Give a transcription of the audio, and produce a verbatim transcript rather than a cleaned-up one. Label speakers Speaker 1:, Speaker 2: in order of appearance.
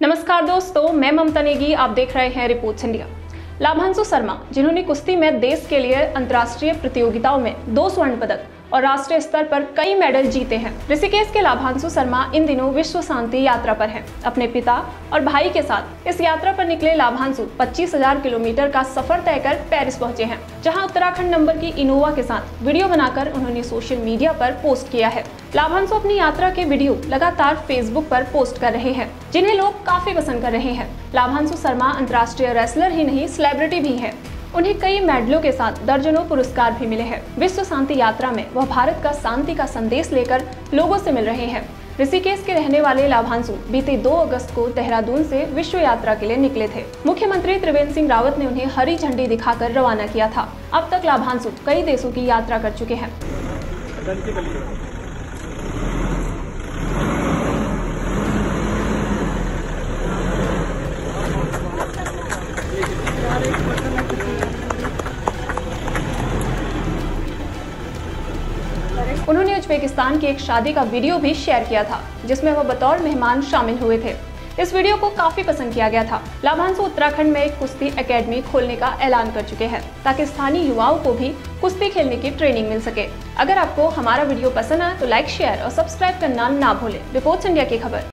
Speaker 1: नमस्कार दोस्तों, मैं ममता नेगी। आप देख रहे हैं रिपोर्ट्स इंडिया। लाभांशु शर्मा, जिन्होंने कुश्ती में देश के लिए अंतर्राष्ट्रीय प्रतियोगिताओं में दो स्वर्ण पदक और राष्ट्रीय स्तर पर कई मेडल जीते हैं। ऋषिकेश के लाभांशु शर्मा इन दिनों विश्व शांति यात्रा पर हैं। अपने पिता और भाई के साथ इस यात्रा पर निकले लाभांशु पच्चीस हजार किलोमीटर का सफर तय कर पेरिस पहुंचे हैं, जहां उत्तराखंड नंबर की इनोवा के साथ वीडियो बनाकर उन्होंने सोशल मीडिया पर पोस्ट किया है। लाभांशु अपनी यात्रा के वीडियो लगातार फेसबुक पर पोस्ट कर रहे हैं, जिन्हें लोग काफी पसंद कर रहे हैं। लाभांशु शर्मा अंतर्राष्ट्रीय रेसलर ही नहीं, सेलिब्रिटी भी है। उन्हें कई मेडलों के साथ दर्जनों पुरस्कार भी मिले हैं। विश्व शांति यात्रा में वह भारत का शांति का संदेश लेकर लोगों से मिल रहे हैं। ऋषिकेश के रहने वाले लाभांशु बीते दो अगस्त को देहरादून से विश्व यात्रा के लिए निकले थे। मुख्यमंत्री त्रिवेंद्र सिंह रावत ने उन्हें हरी झंडी दिखाकर रवाना किया था। अब तक लाभांशु कई देशों की यात्रा कर चुके हैं। उन्होंने उज्बेकिस्तान की एक शादी का वीडियो भी शेयर किया था, जिसमें वह बतौर मेहमान शामिल हुए थे। इस वीडियो को काफी पसंद किया गया था। लाभांशु उत्तराखंड में एक कुश्ती एकेडमी खोलने का ऐलान कर चुके हैं, ताकि स्थानीय युवाओं को भी कुश्ती खेलने की ट्रेनिंग मिल सके। अगर आपको हमारा वीडियो पसंद आए तो लाइक, शेयर और सब्सक्राइब करना ना भूलें। रिपोर्ट्स इंडिया की खबर।